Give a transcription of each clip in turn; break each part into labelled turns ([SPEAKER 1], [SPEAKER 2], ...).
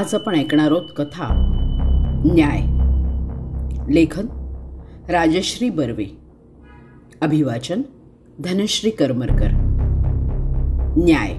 [SPEAKER 1] आज आपण ऐकणार आहोत कथा न्याय. लेखन राजश्री बर्वे. अभिवाचन धनश्री करमरकर. न्याय.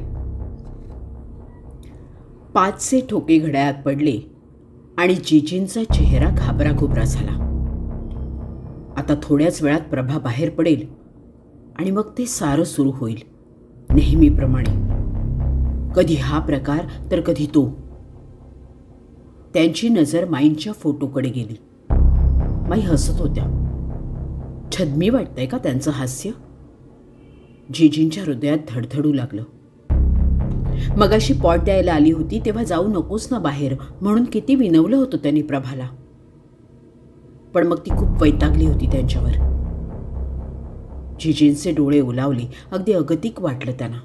[SPEAKER 1] 5 ठोके घड्याळात पडले आणि जीजींचा चेहरा घाबराघुबरा झाला. आता थोड्याच वेळात प्रभा बाहेर पडेल आणि मग ते सारं सुरू होईल नेहमीप्रमाणे. कधी हा प्रकार तर कधी तो. त्यांची नजर माईंच्या फोटोकडे गेली. माई हसत होत्या. छद्मी वाटतंय का त्यांचं हास्य? जीजींच्या हृदयात धडधडू लागलं. मगाशी पॉट द्यायला आली होती तेव्हा जाऊ नकोस ना बाहेर म्हणून किती विनवलं होतं त्यांनी प्रभाला. पण मग ती खूप वैतागली होती त्यांच्यावर. जीजींचे डोळे ओलावले. अगदी अगतिक वाटलं त्यांना.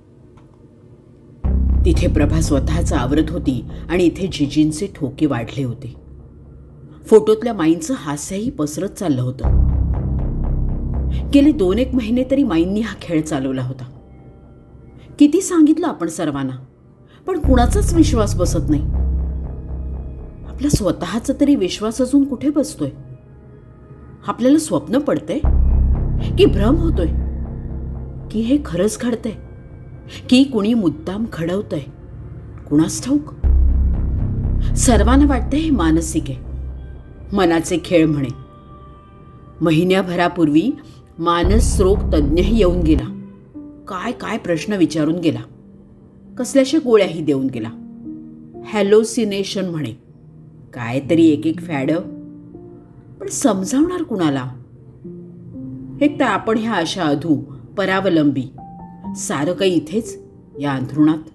[SPEAKER 1] तिथे प्रभा स्वतःच आवरत होती आणि इथे जीजींचे ठोके वाढले होते. फोटोतल्या माईंचं हास्यही पसरत चाललं होतं. गेले 2-1 महिने तरी माईंनी हा खेळ चालवला होता. किती सांगितलं आपण सर्वांना, पण कुणाचाच विश्वास बसत नाही. आपला स्वतःचा तरी विश्वास अजून कुठे बसतोय? आपल्याला स्वप्न पडतंय की भ्रम होतोय? की हे खरंच घडतंय की कुणी मुद्दाम घडवतंय? कुणास ठाऊक. सर्वांना वाटतंय हे मानसिक आहे, मनाचे खेळ म्हणे. महिन्याभरापूर्वी मानस रोग तज्ज्ञही येऊन गेला. काय काय प्रश्न विचारून गेला. कसल्याशा गोळ्याही देऊन गेला. हॅलोसिनेशन म्हणे. काय तरी एक फॅड. पण समजावणार कुणाला? एक तर आपण ह्या अशा अधू परावलंबी. सारं काही इथेच या अंथरुणात.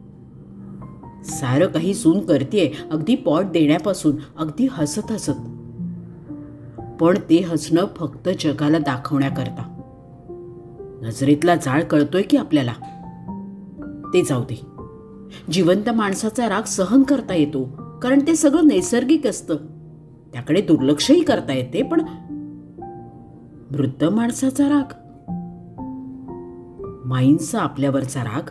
[SPEAKER 1] सारं काही सून करतेय, अगदी पॉट देण्यापासून, अगदी हसत हसत. पण ते हसणं फक्त जगाला दाखवण्याकरता. नजरेतला जाळ कळतोय की आपल्याला? ते जाऊ दे. जिवंत माणसाचा राग सहन करता येतो, कारण ते सगळं नैसर्गिक असतं. त्याकडे दुर्लक्षही करता येते. पण मृत माणसाचा राग, माईंचा आपल्यावरचा राग.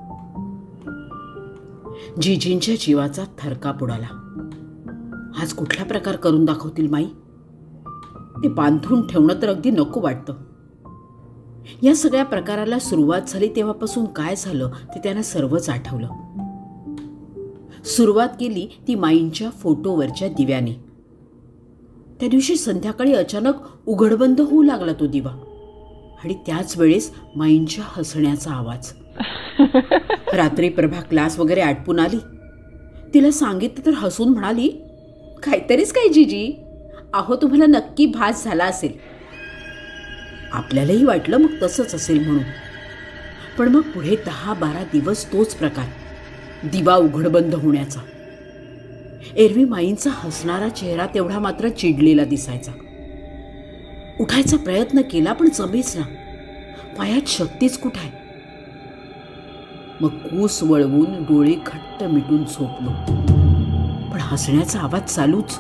[SPEAKER 1] जीजींच्या जीवाचा थरकाप उडाला. आज कुठला प्रकार करून दाखवतील माई? ते बांधून ठेवणं तर अगदी नको वाटतं. या सगळ्या प्रकाराला सुरुवात झाली तेव्हापासून काय झालं ते त्यांना सर्वच आठवलं. सुरुवात केली ती माईंच्या फोटोवरच्या दिव्याने. त्या दिवशी संध्याकाळी अचानक उघडबंद होऊ लागला तो दिवा. आणि त्याच वेळेस माईंच्या हसण्याचा आवाज. रात्री प्रभा क्लास वगैरे आटपून आली. तिला सांगितलं तर हसून म्हणाली, काहीतरीच काय जीजी, अहो तुम्हाला नक्की भास झाला असेल. आपल्यालाही वाटलं मग तसंच असेल म्हणून. पण मग पुढे 10-12 दिवस तोच प्रकार, दिवा उघडबंद होण्याचा. एरवी माईंचा हसणारा चेहरा तेवढा मात्र चिडलेला दिसायचा. उठायचा प्रयत्न केला पण जमेच ना. पायात शक्तीच कुठे आहे. मग कूस वळवून डोळे घट्ट मिटून झोपलो. पण हसण्याचा आवाज चालूच.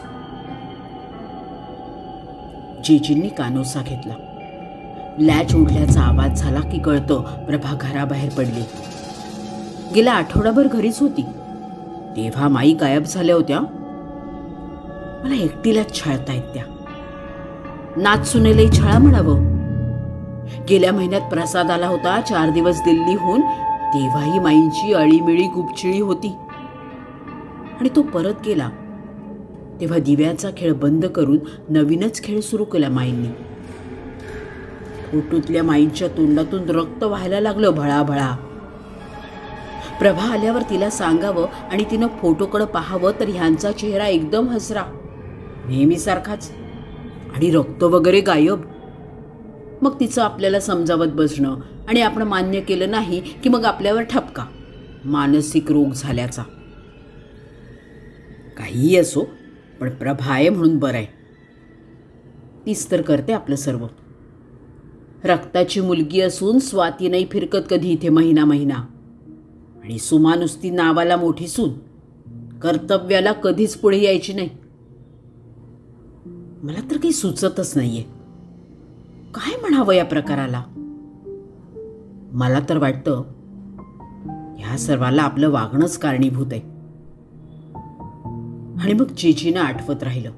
[SPEAKER 1] जीजींनी कानोसा घेतला. लॅच उडल्याचा आवाज झाला की कळतं प्रभा घराबाहेर पडली. गेला आठवडाभर घरीच होती. तेव्हा माई गायब झाल्या होत्या. मला एकटीलाच छळतायत त्या. नाच सुनेलाही छळा म्हणावं. गेल्या महिन्यात प्रसाद आला होता 4 दिवस दिल्लीहून. तेव्हाही माईंची अळीमिळी गुपचिळी होती. आणि तो परत गेला तेव्हा दिव्याचा खेळ बंद करून नवीनच खेळ सुरू केला माईंनी. फोटोतल्या माईंच्या तोंडातून रक्त व्हायला लागलं भळाभळा. प्रभा आल्यावर तिला सांगावं आणि तिनं फोटोकडे पाहावं तर ह्यांचा चेहरा एकदम हसरा, नेहमीसारखाच. आणि रक्त वगैरे गायब. मग तिचं आपल्याला समजावत बसणं आणि आपण मान्य केलं नाही की मग आपल्यावर ठपका, मानसिक रोग झाल्याचा. काहीही असो, पण प्रभा आहे म्हणून बरं आहे. तीच तर करते आपलं सर्व. रक्ताची मुलगी असून स्वाती नाही फिरकत कधी इथे महिना. आणि सुमा नुसती नावाला मोठी सून, कर्तव्याला कधीच पुढे यायची नाही. मला तर काही सुचतच नाहीये. काय म्हणावं या प्रकाराला? मला तर वाटतं ह्या सर्वाला आपलं वागणंच कारणीभूत आहे. आणि मग जीजीना आठवत राहिलं,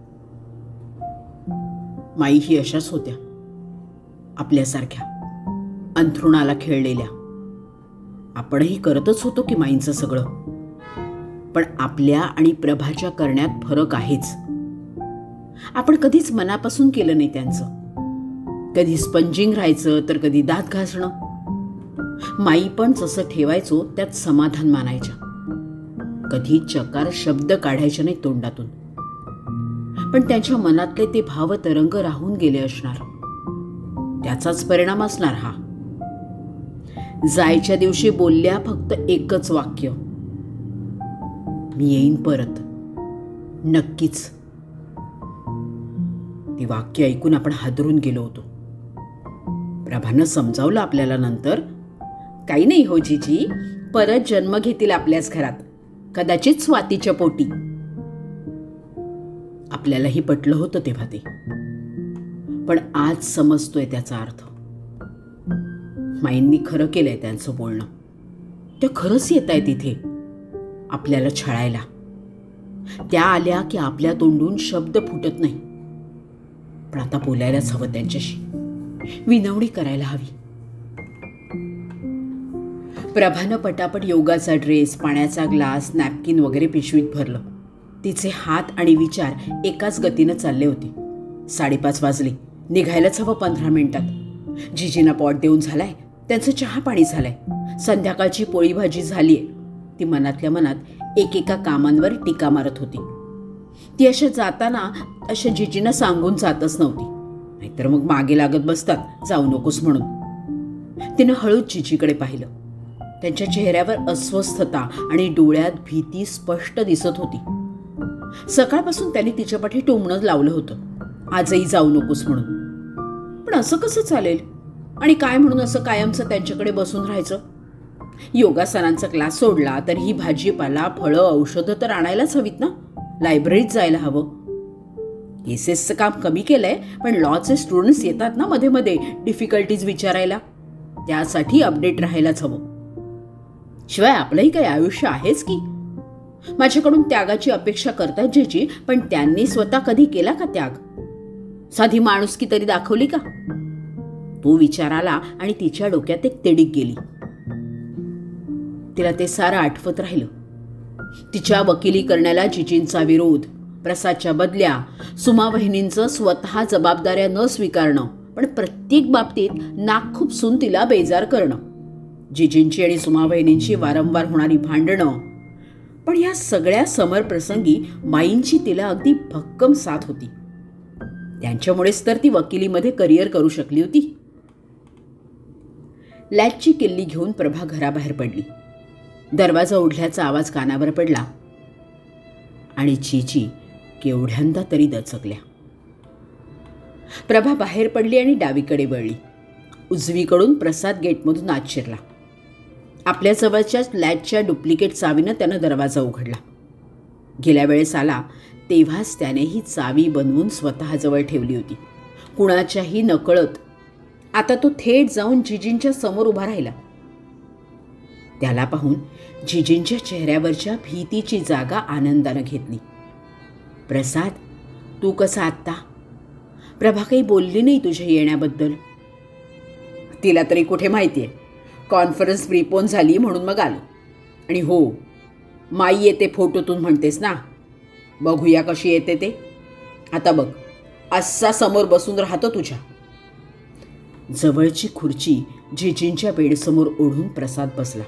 [SPEAKER 1] माई ही अशाच होत्या, आपल्यासारख्या अंथरुणाला खेळलेल्या. आपणही करतच होतो की माईंचं सगळं, पण आपल्या आणि प्रभाच्या करण्यात फरक आहेच. आपण कधीच मनापासून केलं नाही त्यांचं. कधी स्पंजिंग राहायचं तर कधी दात घासणं. माई पण जसं ठेवायचो त्यात समाधान मानायच्या. कधी चकार शब्द काढायचे नाही तोंडातून, पण त्यांच्या मनातले ते भावतरंग राहून गेले असणार. त्याचाच परिणाम असणार हा. जायच्या दिवशी बोलल्या फक्त एकच वाक्य, मी येईन परत, नक्कीच. ती वाक्य ऐकून आपण हादरून गेलो होतो. प्रभानं समजावलं आपल्याला नंतर, काही नाही हो जीजी, परत जन्म घेतील आपल्याच घरात, कदाचित स्वातीच्या पोटी. आपल्यालाही पटलं होतं तेव्हा ते, पण आज समजतोय त्याचा अर्थ. माईंनी खरं केलंय त्यांचं बोलणं. त्या खरंच येत आहेत तिथे आपल्याला छळायला. त्या आल्या की आपल्या तोंडून शब्द फुटत नाही, पण आता बोलायलाच हवं त्यांच्याशी, विनवणी करायला हवी. प्रभानं पटापट योगाचा ड्रेस, पाण्याचा ग्लास, नॅपकिन वगैरे पिशवीत भरलं. तिचे हात आणि विचार एकाच गतीनं चालले होते. 5:30 वाजले, निघायलाच हवं 15 मिनिटात. जीजीना पॉट देऊन झालाय, त्यांचं चहा पाणी झालंय, संध्याकाळची पोळी भाजी झालीये. ती मनातल्या मनात एकेका कामांवर टीका मारत होती. ती अशा जाताना अशा जीजीना सांगून जातच नव्हती, नाहीतर मग मागे लागत बसतात जाऊ नकोस म्हणून. तिनं हळूच जीजीकडे पाहिलं. त्यांच्या चेहऱ्यावर अस्वस्थता आणि डोळ्यात भीती स्पष्ट दिसत होती. सकाळपासून त्यांनी तिच्या पाठी टोमणं लावलं होतं, आजही जाऊ नकोस म्हणून. पण असं कसं चालेल? आणि काय म्हणून असं कायमचं त्यांच्याकडे बसून राहायचं? योगासनांचा क्लास सोडला तर ही भाजीपाला, फळं, औषधं तर आणायलाच हवीत ना. लायब्ररीत जायला हवं. केसेसचं काम कमी केलंय, पण लॉचे स्टुडंट्स येतात ना मध्ये मध्ये डिफिकल्टीज विचारायला, त्यासाठी अपडेट राहायलाच हवं. शिवाय आपलंही काही आयुष्य आहेच की. माझ्याकडून त्यागाची अपेक्षा करतात जीजी, पण त्यांनी स्वतः कधी केला का त्याग? साधी माणुसकी तरी दाखवली का? तो विचार आला आणि तिच्या डोक्यात एक तिडीक गेली. तिला ते सारं आठवत राहिलं. तिच्या वकिली करण्याला जीजींचा विरोध, प्रसादच्या बदल्या, सुमा वहिनींचं स्वतः जबाबदाऱ्या न स्वीकारणं, पण प्रत्येक बाबतीत नाक खुपसून तिला बेजार करणं, जीजींची आणि सुमा वहिनींची वारंवार होणारी भांडणं. पण या सगळ्या समरप्रसंगी माईंची तिला अगदी भक्कम साथ होती. त्यांच्यामुळेच तर ती वकिलीमध्ये करिअर करू शकली होती. लॅचची किल्ली घेऊन प्रभा घराबाहेर पडली. दरवाजा उघडल्याचा आवाज कानावर पडला आणि जीजी केवढ्यांदा तरी दचकल्या. प्रभा बाहेर पडली आणि डावीकडे वळली. उजवीकडून प्रसाद गेटमधून आत शिरला. आपल्या जवळच्याच लॅचच्या डुप्लिकेट चावीनं त्यानं दरवाजा उघडला. गेल्या वेळेस आला तेव्हाच त्याने ही चावी बनवून स्वतःजवळ ठेवली होती, कुणाच्याही नकळत. आता तो थेट जाऊन जीजींच्या समोर उभा राहिला. त्याला पाहून जीजींच्या चेहऱ्यावरच्या भीतीची जागा आनंदानं घेतली. प्रसाद, तू कसा आत्ता? प्रभा काही बोलली नाही तुझ्या येण्याबद्दल? तिला तरी कुठे माहितीये, कॉन्फरन्स प्रीपोन झाली म्हणून मग आलो. आणि हो, माई येते फोटोतून म्हणतेस ना, बघूया कशी येते ते. आता बघ, असा समोर बसून राहतो तुझ्या. जवळची खुर्ची जीजींच्या बेडसमोर ओढून प्रसाद बसला.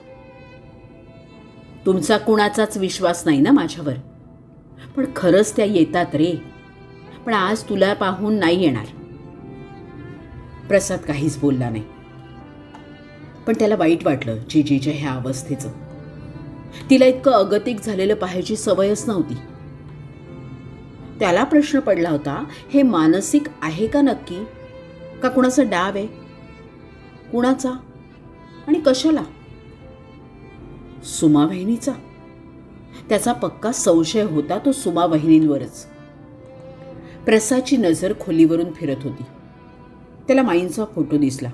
[SPEAKER 1] तुमचा कुणाचाच विश्वास नाही ना माझ्यावर, पण खरंच त्या येतात रे. पण आज तुला पाहून नाही येणार. प्रसाद काहीच बोलला नाही, पण त्याला वाईट वाटलं जीजीच्या ह्या अवस्थेचं. तिला इतकं अगतिक झालेलं पाहायची सवयच नव्हती. त्याला प्रश्न पडला होता, हे मानसिक आहे का नक्की, का कुणाचा डाव आहे? कुणाचा आणि कशाला? सुमा वहिनीचा. त्याचा पक्का संशय होता तो सुमा वहिनींवरच. प्रसादची नजर खोलीवरून फिरत होती. त्याला माईंचा फोटो दिसला,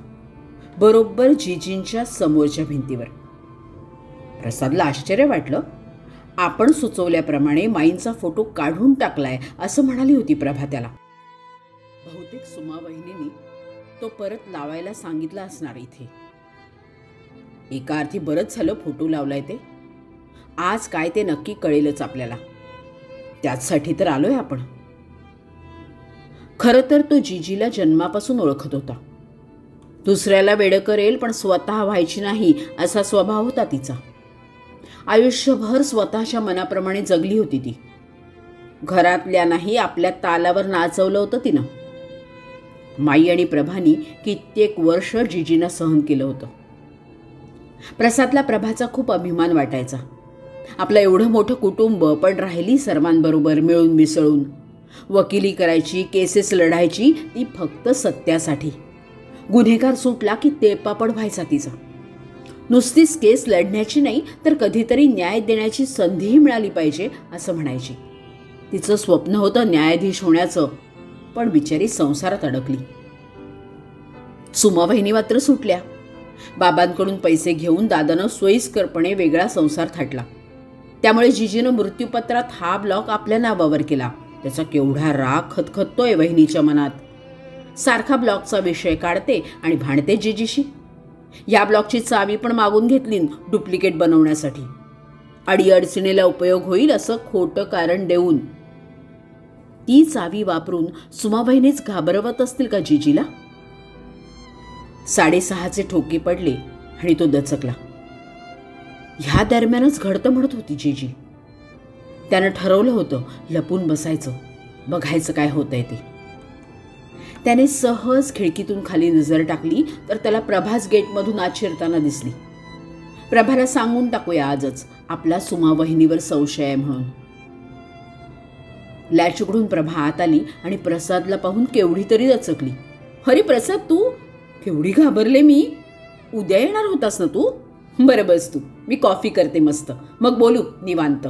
[SPEAKER 1] बरोबर जीजींच्या समोरच्या भिंतीवर. प्रसादला आश्चर्य वाटलं. आपण सुचवल्याप्रमाणे माईंचा फोटो काढून टाकलाय असं म्हणाली होती प्रभा त्याला. बहुतेक सुमा वहिनींनी तो परत लावायला सांगितला असणार इथे. एका अर्थी बरंच झालं फोटो लावलाय ते. आज काय ते नक्की कळेलच आपल्याला. त्याचसाठी तर आलोय आपण. खरं तर तो जीजीला जन्मापासून ओळखत होता. दुसऱ्याला वेडं करेल पण स्वतः व्हायची नाही असा स्वभाव होता तिचा. आयुष्यभर स्वतःच्या मनाप्रमाणे जगली होती ती. घरातल्यांनाही आपल्या तालावर नाचवलं होतं तिनं. माई आणि प्रभानी कित्येक वर्ष जीजीनं सहन केलं होतं. प्रसादला प्रभाचा खूप अभिमान वाटायचा. आपलं एवढं मोठं कुटुंब पण राहिली सर्वांबरोबर मिळून मिसळून. वकिली करायची, केसेस लढायची ती फक्त सत्यासाठी. गुन्हेगार सुटला की तेपापड व्हायचा तिचा. नुसतीच केस लढण्याची नाही तर कधीतरी न्याय देण्याची संधीही मिळाली पाहिजे असं म्हणायची. तिचं स्वप्न होतं न्यायाधीश होण्याचं, पण बिचारी संसारात अडकली. सुमा वहिनी मात्र सुटल्या. बाबांकडून पैसे घेऊन दादानं सोयीस्करपणे वेगळा संसार थाटला. त्यामुळे जीजीनं मृत्यूपत्रात हा ब्लॉक आपल्या नावावर केला. त्याचा केवढा राग खतखततोय वहिनीच्या मनात. सारखा ब्लॉकचा विषय काढते आणि भांडते जीजीशी. या ब्लॉकची चावी पण मागून घेतली डुप्लिकेट बनवण्यासाठी. अडीअडचणीला उपयोग होईल असं खोटं कारण देऊन. ती चावी वापरून सुमाबहिणीच घाबरवत असतील का जीजीला? 6:30चे ठोके पडले आणि तो दचकला. ह्या दरम्यानच घडतं म्हणत होती जीजी. त्यानं ठरवलं होतं लपून बसायचं, बघायचं काय होतंय ते. त्याने सहज खिडकीतून खाली नजर टाकली तर त्याला प्रभास गेटमधून आत शिरताना दिसली. प्रभाला सांगून टाकूया आजच आपला सुमा वहिनीवर संशय आहे म्हणून. लॅच उघडून प्रभा आत आली आणि प्रसादला पाहून केवढी तरी दचकली. अरे प्रसाद, तू? केवढी घाबरले मी. उद्या येणार होतास ना तू? बरं बस तू, मी कॉफी करते मस्त, मग बोलू निवांत.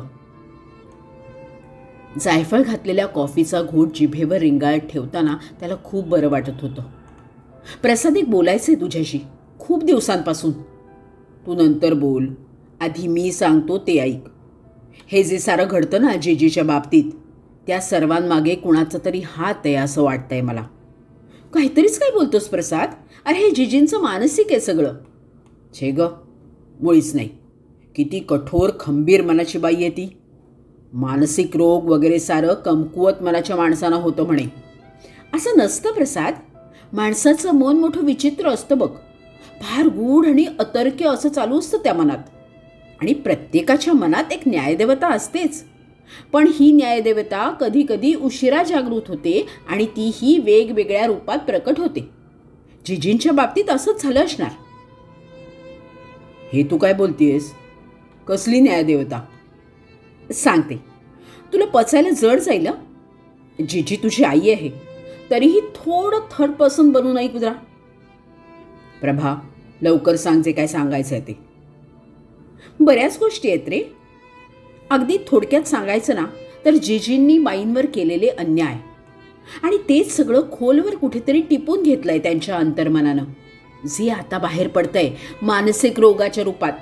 [SPEAKER 1] जायफळ घातलेल्या कॉफीचा घोट जिभेवर रिंगाळत ठेवताना त्याला खूप बरं वाटत होतं. प्रसाद, एक बोलायचंय तुझ्याशी खूप दिवसांपासून. तू नंतर बोल, आधी मी सांगतो ते ऐक. हे जे सारं घडतं ना जीजीच्या बाबतीत, त्या सर्वांमागे कुणाचा तरी हात आहे असं वाटतंय मला. काहीतरीच काय बोलतोस प्रसाद? अरे हे जीजींचं मानसिक आहे सगळं. छे ग, मुळीच नाही. किती कठोर खंबीर मनाची बाई आहे ती. मानसिक रोग वगैरे सारं कमकुवत मनाच्या माणसानं होतं म्हणे. असं नसतं प्रसाद. माणसाचं मन मोठं विचित्र असतं बघ. फार गूढ आणि अतर्क्य असं चालू असतं त्या मनात. आणि प्रत्येकाच्या मनात एक न्यायदेवता असतेच. पण ही न्यायदेवता कधी कधी उशिरा जागृत होते आणि तीही वेगवेगळ्या रूपात प्रकट होते. जीजींच्या बाबतीत असंच झालं असणार. हे तू काय बोलतेस? कसली न्यायदेवता? सांगते, तुला पचायला जड जाईल. जीजी तुझी आई आहे, तरीही थोडं थर्ड पर्सन बनून ऐक जरा. प्रभा, लवकर सांग जे काय सांगायचं आहे ते. बऱ्याच गोष्टी आहेत रे. अगदी थोडक्यात सांगायचं ना तर जीजींनी बाईंवर केलेले अन्याय आणि तेच सगळं खोलवर कुठेतरी टिपून घेतलंय त्यांच्या अंतर्मनानं, जे आता बाहेर पडतंय मानसिक रोगाच्या रूपात.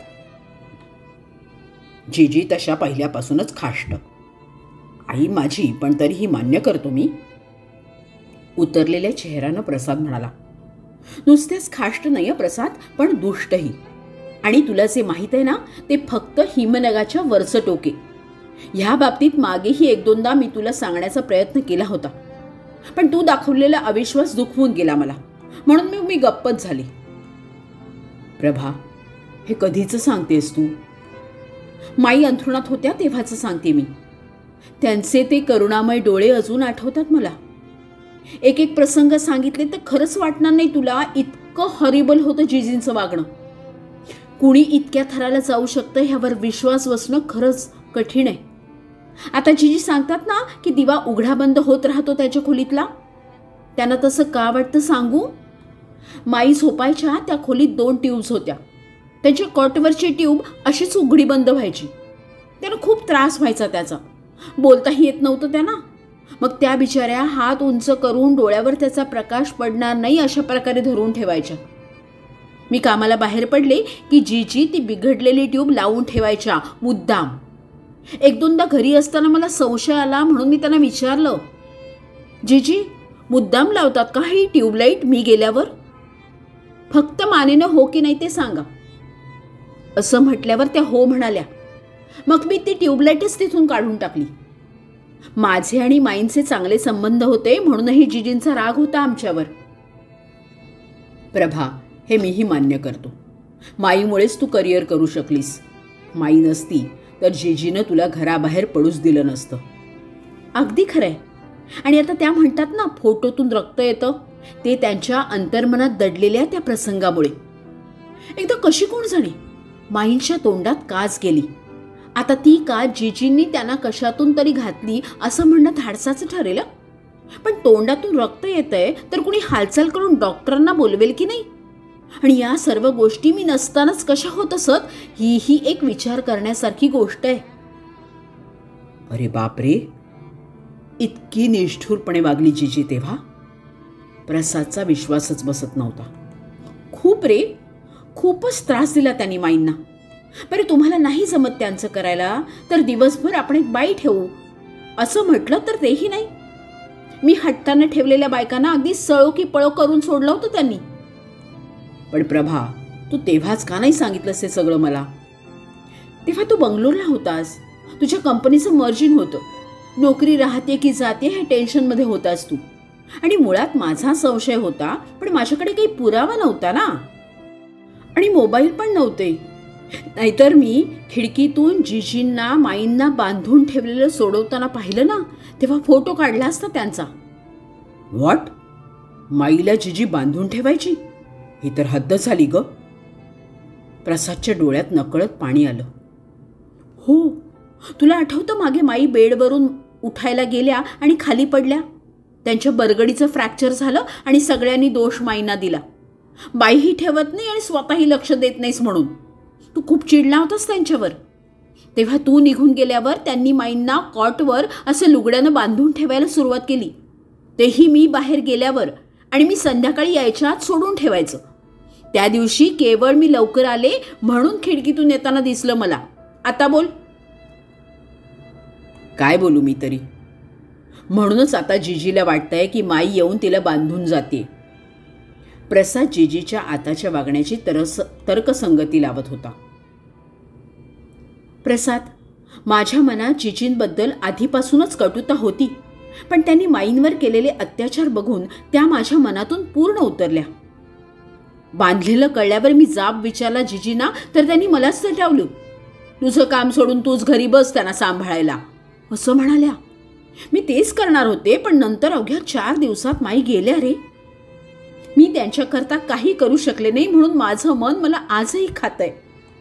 [SPEAKER 1] जीजी तशा पहिल्यापासूनच खाष्ट आई माझी, पण तरीही मान्य करतो मी. उतरलेल्या चेहऱ्यानं प्रसाद म्हणाला. नुसतेच खाष्ट नाही प्रसाद, पण दुष्टही. आणि तुला जे माहीत आहे ना ते फक्त हिमनगाच्या वरचं टोके. ह्या बाबतीत मागेही 1-2दा मी तुला सांगण्याचा प्रयत्न केला होता, पण तू दाखवलेला अविश्वास दुखवून गेला मला, म्हणून मी गप्पच झाली. प्रभा, हे कधीच सांगतेस तू? माई अंथरुणात होत्या तेव्हाच सांगते मी. त्यांचे ते करुणामय डोळे अजून आठवतात मला. एक एक प्रसंग सांगितले तर खरंच वाटणार नाही तुला इतकं हॉरिबल होतं जीजींचं वागणं. कुणी इतक्या थराला जाऊ शकतं ह्यावर विश्वास बसणं खरंच कठीण आहे. आता जीजी सांगतात ना की दिवा उघडा बंद होत राहतो त्याच्या खोलीतला, त्यांना तसं का वाटतं सांगू? माई झोपायच्या त्या खोलीत 2 ट्यूब्स होत्या. त्यांच्या कॉटवरची ट्यूब अशीच उघडी बंद व्हायची. त्यांना खूप त्रास व्हायचा त्याचा. बोलताही येत नव्हतं त्यांना. मग त्या बिचाऱ्या हात उंच करून डोळ्यावर त्याचा प्रकाश पडणार नाही अशा प्रकारे धरून ठेवायच्या. मी कामाला बाहेर पडले की जीजी ती बिघडलेली ट्यूब लावून ठेवायच्या मुद्दाम. एक दोनदा घरी असताना मला संशय आला म्हणून मी त्यांना विचारलं, जीजी मुद्दाम लावतात का ही ट्यूबलाईट मी गेल्यावर? फक्त मानेनं हो की नाही ते सांगा. असं म्हटल्यावर त्या हो म्हणाल्या. मग मी ती ट्यूबलाईटच तिथून काढून टाकली. माझे आणि माईंचे चांगले संबंध होते म्हणूनही जीजींचा राग होता आमच्यावर. प्रभा, हे मीही मान्य करतो. माईमुळेच तू करिअर करू शकलीस. माई नसती तर जीजीनं तुला घराबाहेर पडूच दिलं नसतं. अगदी खरंय. आणि आता त्या म्हणतात ना, फोटोतून रक्त येतं, ते त्यांच्या अंतर्मनात दडलेल्या त्या प्रसंगामुळे. एकदा कशी कोण जाणे माईंच्या तोंडात काच गेली. आता ती काच जीजींनी त्यांना कशातून तरी घातली असं म्हणणं धाडसाचं ठरेल. पण तोंडातून रक्त येतंय तर कुणी हालचाल करून डॉक्टरांना बोलवेल की नाही? आणि या सर्व गोष्टी मी नसतानाच कशा होत असत, ही एक विचार करण्यासारखी गोष्ट आहे. अरे बापरे, इतकी निष्ठुरपणे वागली जीजी तेव्हा? प्रसादचा विश्वासच बसत नव्हता. खूप रे, खूपच त्रास दिला त्यांनी माईंना. बरं, तुम्हाला नाही जमत त्यांचं करायला तर दिवसभर आपण एक बाई ठेवू असं म्हटलं तर तेही नाही. मी हट्टानं ठेवलेल्या बायकांना अगदी सळो की पळो करून सोडलं होतं त्यांनी. पण प्रभा, तू तेव्हाच का नाही सांगितलंस हे सगळं मला? तेव्हा तू बंगलोरला होतास, तुझ्या कंपनीचं मर्जिंग होतं, नोकरी राहते की जाते हे टेन्शनमध्ये होतास तू. आणि मुळात माझा संशय होता, पण माझ्याकडे काही पुरावा नव्हता ना, आणि मोबाईल पण नव्हते. नाहीतर मी खिडकीतून जीजींना माईंना बांधून ठेवलेलं सोडवताना पाहिलं ना, तेव्हा फोटो काढला असता त्यांचा. व्हॉट? माईला जीजी बांधून ठेवायची? ही तर हद्द झाली ग. प्रसादच्या डोळ्यात नकळत पाणी आलं. हो, तुला आठवतं मागे माई बेडवरून उठायला गेल्या आणि खाली पडल्या. त्यांच्या बरगडीचं फ्रॅक्चर झालं आणि सगळ्यांनी दोष माईंना दिला. बाईही ठेवत नाही आणि स्वतःही लक्ष देत नाहीस म्हणून तू खूप चिडला होतास त्यांच्यावर. तेव्हा तू निघून गेल्यावर त्यांनी माईंना कॉटवर असं लुगड्यानं बांधून ठेवायला सुरुवात केली. तेही मी बाहेर गेल्यावर, आणि मी संध्याकाळी यायच्या आत सोडून ठेवायचं. त्या दिवशी केवळ मी लवकर आले म्हणून खिडकीतून येताना दिसलं मला. आता बोल. काय बोलू मी तरी? म्हणूनच आता जीजीला वाटतंय की माई येऊन तिला बांधून जाते. प्रसाद जीजीच्या आताच्या वागण्याची तर्कसंगती लावत होता. प्रसाद, माझ्या मनात जीजींबद्दल आधीपासूनच कटुता होती, पण त्यांनी माईंवर केलेले अत्याचार बघून त्या माझ्या मनातून पूर्ण उतरल्या. बांधलेलं कळल्यावर मी जाब विचारला जीजींना तर त्यांनी मलाच सटावलं. तुझं काम सोडून तूच घरी बस त्यांना सांभाळायला असं म्हणाल्या. मी तेच करणार होते, पण नंतर अवघ्या 4 दिवसात माई गेल्या रे. मी त्यांच्याकरता काही करू शकले नाही म्हणून माझं मन मला आजही खातंय.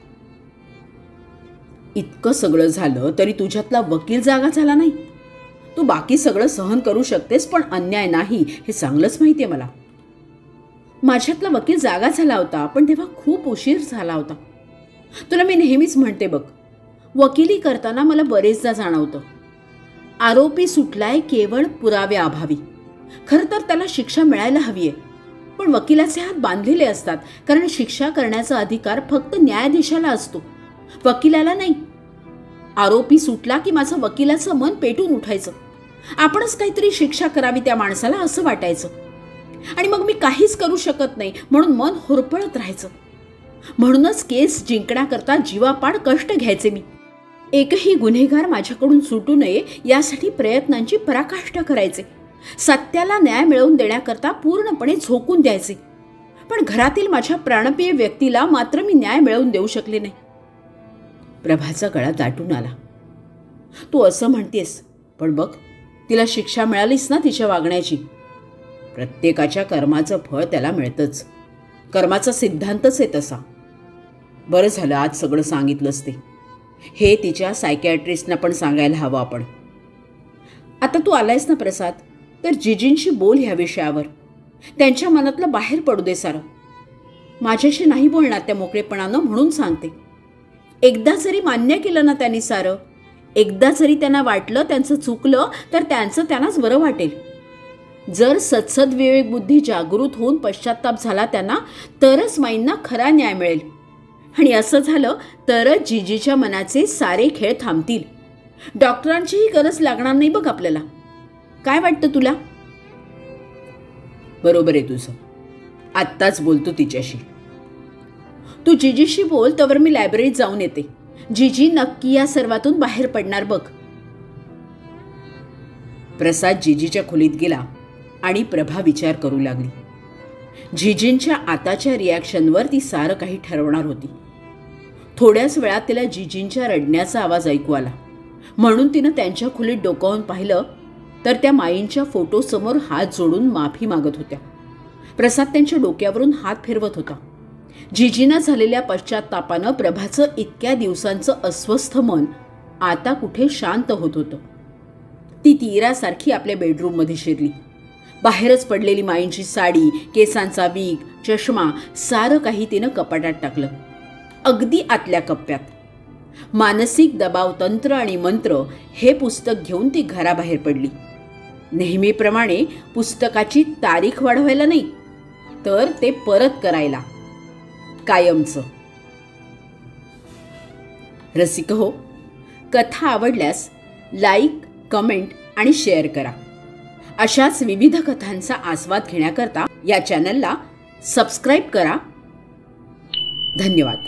[SPEAKER 1] इतकं सगळं झालं तरी तुझ्यातला वकील जागा झाला नाही. तू बाकी सगळं सहन करू शकतेस, पण अन्याय नाही हे चांगलंच माहिती आहे मला. माझ्यातला वकील जागा झाला होता, पण तेव्हा खूप उशीर झाला होता. तुला मी नेहमीच म्हणते बघ, वकिली करताना मला बरेचदा जाणवतं आरोपी सुटलाय केवळ पुराव्याअभावी. खरं तर त्याला शिक्षा मिळायला हवी आहे, पण वकिलाचे हात बांधलेले असतात, कारण शिक्षा करण्याचा अधिकार फक्त न्यायाधीशाला असतो, वकिलाला नाही. आरोपी सुटला की माझं वकिलाचं मन पेटून उठायचं. आपणच काहीतरी शिक्षा करावी त्या माणसाला असं वाटायचं, आणि मग मी काहीच करू शकत नाही म्हणून मन होरपळत राहायचं. म्हणूनच केस जिंकण्याकरता जीवापाड कष्ट घ्यायचे मी. एकही गुन्हेगार माझ्याकडून सुटू नये यासाठी प्रयत्नांची पराकाष्ठा करायचे. सत्याला न्याय मिळवून देण्याकरता पूर्णपणे झोकून द्यायचे. पण घरातील माझ्या प्राणप्रिय व्यक्तीला मात्र मी न्याय मिळवून देऊ शकले नाही. प्रभाचा गळा दाटून आला. तू असं म्हणतेस, पण बघ, तिला शिक्षा मिळालीच ना तिच्या वागण्याची. प्रत्येकाच्या कर्माचं फळ त्याला मिळतंच. कर्माचा सिद्धांतच आहे तसा. बरं झालं आज सगळं सांगितलंच ते. हे तिच्या सायकॅट्रिस्टना पण सांगायला हवं आपण. आता तू आलायस ना प्रसाद, तर जीजींशी बोल ह्या विषयावर. त्यांच्या मनातलं बाहेर पडू दे सारं. माझ्याशी नाही बोलणार त्या मोकळेपणानं म्हणून सांगते. एकदा जरी मान्य केलं ना त्यांनी सारं, एकदा जरी त्यांना वाटलं त्यांचं चुकलं, तर त्यांचं त्यांनाच बरं वाटेल. जर सत्सद विवेक बुद्धी जागृत होऊन पश्चाताप झाला त्यांना, तरच माईंना खरा न्याय मिळेल. आणि असं झालं तरच जीजीच्या मनाचे सारे खेळ थांबतील. डॉक्टरांचीही गरज लागणार नाही बघ आपल्याला. काय वाटतं तुला? बरोबर आहे तुझं. आत्ताच बोलतो तिच्याशी. तू जीजीशी बोल, तवर मी लायब्ररीत जाऊन येते. जीजी नक्की या सर्वातून बाहेर पडणार बघ. प्रसाद जीजीच्या खोलीत गेला आणि प्रभा विचार करू लागली. जीजींच्या आताच्या रिॲक्शनवर ती सारं काही ठरवणार होती. थोड्याच वेळात तिला जीजींच्या रडण्याचा आवाज ऐकू आला. म्हणून तिनं त्यांच्या खोलीत डोकावून पाहिलं तर त्या माईंच्या फोटोसमोर हात जोडून माफी मागत होत्या. प्रसाद त्यांच्या डोक्यावरून हात फिरवत होता. जीजींना झालेल्या पश्चात्तापानं प्रभाचं इतक्या दिवसांचं अस्वस्थ मन आता कुठे शांत होत होतं. ती तीरासारखी आपल्या बेडरूममध्ये शिरली. बाहेरच पडलेली माईंची साडी, केसांचा वीग, चष्मा सारं काही तिनं कपाटात टाकलं. अगदी आतल्या कप्प्यात. मानसिक दबाव तंत्र आणि मंत्र हे पुस्तक घेऊन ती घराबाहेर पडली. नेहमीप्रमाणे पुस्तकाची तारीख वाढवायला नाही, तर ते परत करायला, कायमचं. रसिक हो, कथा आवडल्यास लाईक, कमेंट आणि शेअर करा. अशाच विविध कथांचा आस्वाद घेण्याकरता या चॅनलला सबस्क्राईब करा. धन्यवाद.